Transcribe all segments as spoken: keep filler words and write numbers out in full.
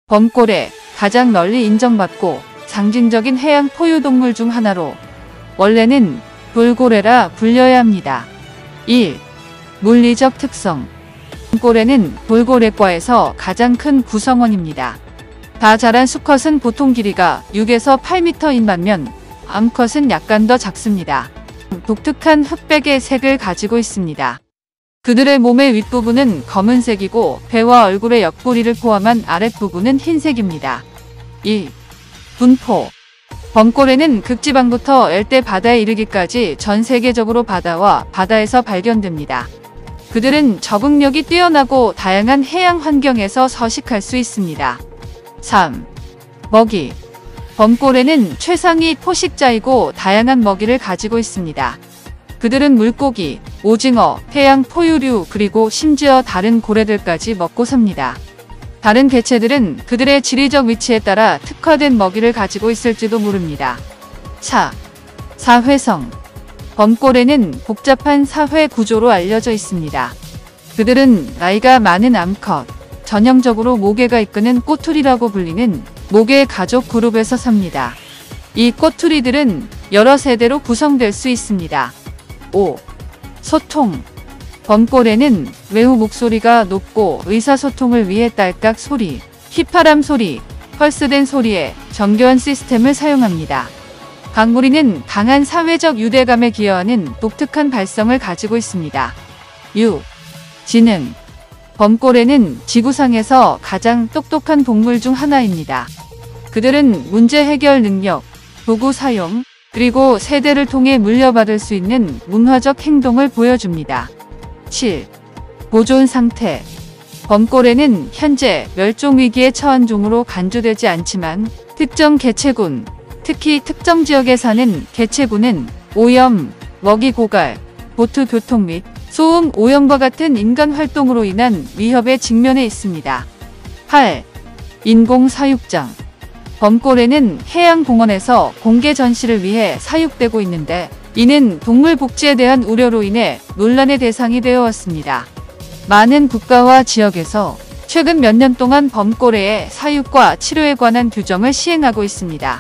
범고래, 가장 널리 인정받고 상징적인 해양 포유동물 중 하나로 원래는 돌고래라 불려야 합니다. 일. 물리적 특성. 범고래는 돌고래과에서 가장 큰 구성원입니다. 다 자란 수컷은 보통 길이가 육에서 팔 미터인 반면 암컷은 약간 더 작습니다. 독특한 흑백의 색을 가지고 있습니다. 그들의 몸의 윗부분은 검은색이고 배와 얼굴의 옆구리를 포함한 아랫부분은 흰색입니다. 이. 분포. 범고래는 극지방부터 열대 바다에 이르기까지 전 세계적으로 바다와 바다에서 발견됩니다. 그들은 적응력이 뛰어나고 다양한 해양 환경에서 서식할 수 있습니다. 삼. 먹이. 범고래는 최상위 포식자이고 다양한 먹이를 가지고 있습니다. 그들은 물고기, 오징어, 해양 포유류 그리고 심지어 다른 고래들까지 먹고 삽니다. 다른 개체들은 그들의 지리적 위치에 따라 특화된 먹이를 가지고 있을지도 모릅니다. 사. 사회성. 범고래는 복잡한 사회 구조로 알려져 있습니다. 그들은 나이가 많은 암컷, 전형적으로 모개가 이끄는 꼬투리라고 불리는 모개 가족 그룹에서 삽니다. 이 꼬투리들은 여러 세대로 구성될 수 있습니다. 오. 소통. 범고래는 매우 목소리가 높고 의사소통을 위해 딸깍 소리, 휘파람 소리, 펄스된 소리의 정교한 시스템을 사용합니다. 강무리는 강한 사회적 유대감에 기여하는 독특한 발성을 가지고 있습니다. 육. 지능. 범고래는 지구상에서 가장 똑똑한 동물 중 하나입니다. 그들은 문제 해결 능력, 도구 사용, 그리고 세대를 통해 물려받을 수 있는 문화적 행동을 보여줍니다. 칠. 보존 상태. 범고래는 현재 멸종위기에 처한 종으로 간주되지 않지만 특정 개체군, 특히 특정 지역에 사는 개체군은 오염, 먹이 고갈, 보트 교통 및 소음 오염과 같은 인간 활동으로 인한 위협에 직면해 있습니다. 팔. 인공 사육장. 범고래는 해양공원에서 공개 전시를 위해 사육되고 있는데 이는 동물 복지에 대한 우려로 인해 논란의 대상이 되어 왔습니다. 많은 국가와 지역에서 최근 몇 년 동안 범고래의 사육과 치료에 관한 규정을 시행하고 있습니다.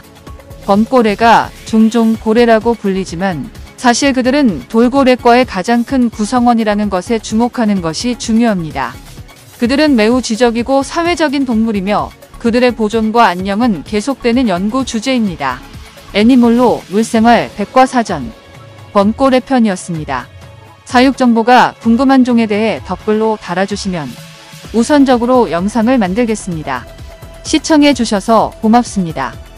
범고래가 종종 고래라고 불리지만 사실 그들은 돌고래과의 가장 큰 구성원이라는 것에 주목하는 것이 중요합니다. 그들은 매우 지적이고 사회적인 동물이며 그들의 보존과 안녕은 계속되는 연구 주제입니다. 애니몰로 물생활 백과사전 범고래 편이었습니다. 사육 정보가 궁금한 종에 대해 댓글로 달아주시면 우선적으로 영상을 만들겠습니다. 시청해주셔서 고맙습니다.